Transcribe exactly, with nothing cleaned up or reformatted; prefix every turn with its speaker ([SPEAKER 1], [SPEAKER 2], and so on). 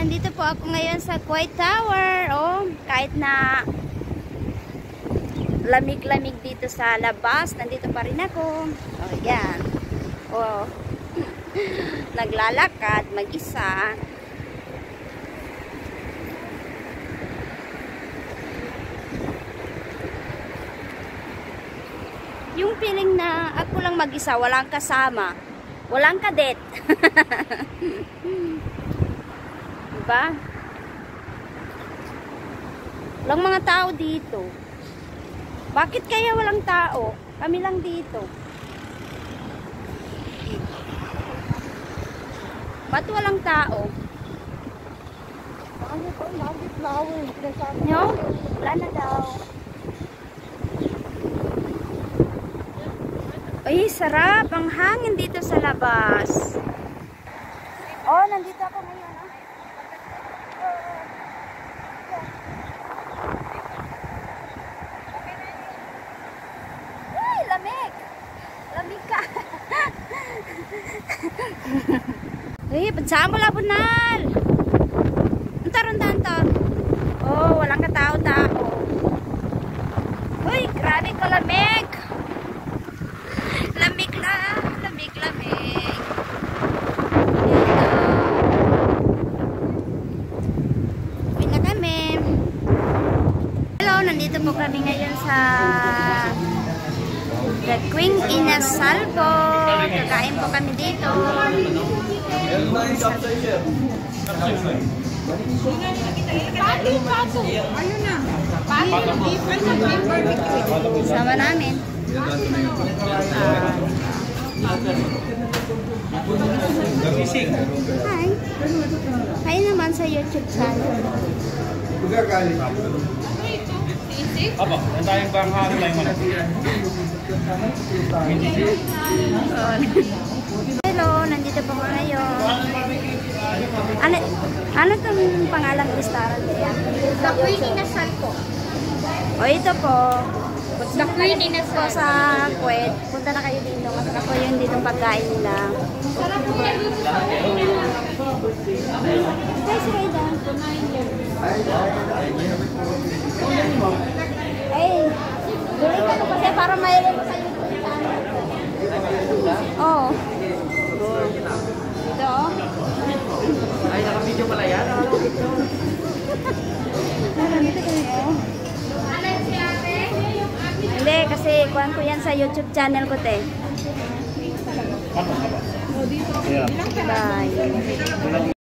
[SPEAKER 1] nandito po ako ngayon sa Kuwait Tower. Oh, kahit na lamig-lamig dito sa labas, nandito pa rin ako. Oh, yan. Oh. Naglalakad mag-isa. Yung feeling na ako lang mag-isa, walang kasama, walang kadet. Diba? Walang mga tao dito. Bakit kaya walang tao? Kami lang dito. Ba't walang tao? No? Wala na daw. Ay, sarap. Ang hangin dito sa labas. Oh, nandito ako ngayon. Ay, lamig. Lamig ka. Ay, pansama mo labunal. Antar-antar. Oh, walang katao-tao. Uy, grabe ko lamig. Lamig na, lamig, lamig. Uwi na kami. Hello, nandito po kami ngayon sa The Queen Inasalvo. Kakain po kami dito. Sama namin. Hi. Hi naman sa YouTube channel.
[SPEAKER 2] Apa? Yang tayong bang hari lang mo.
[SPEAKER 1] Hello, nandito po ako ngayon. Ano, ano itong pangalang restaurant niya?
[SPEAKER 3] The Queen Inasalvo.
[SPEAKER 1] O ito po.
[SPEAKER 3] The Queen Inasalvo
[SPEAKER 1] Sa Kuwait. Punta na kayo dito. Kasi ako yung dito pagkain nila. Hi, si Rayda. Ay, dulit ako kasi para mayroon ko sa YouTube. Oo. Ito.
[SPEAKER 2] Ay, naka-video pala yan.
[SPEAKER 1] Nandito kami, oh. Hindi, kasi kuhan ko yan sa YouTube channel ko, te. Bye.